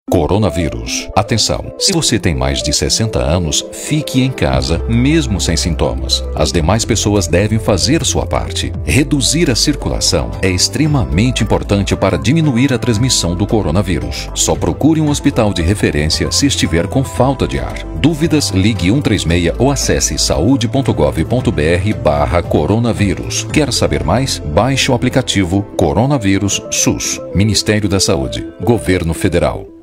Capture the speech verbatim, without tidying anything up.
Coronavírus. Atenção! Se você tem mais de sessenta anos, fique em casa, mesmo sem sintomas. As demais pessoas devem fazer sua parte. Reduzir a circulação é extremamente importante para diminuir a transmissão do coronavírus. Só procure um hospital de referência se estiver com falta de ar. Dúvidas? Ligue um três seis ou acesse saúde ponto gov ponto br barra coronavírus. Quer saber mais? Baixe o aplicativo Coronavírus SUS. Ministério da Saúde. Governo Federal.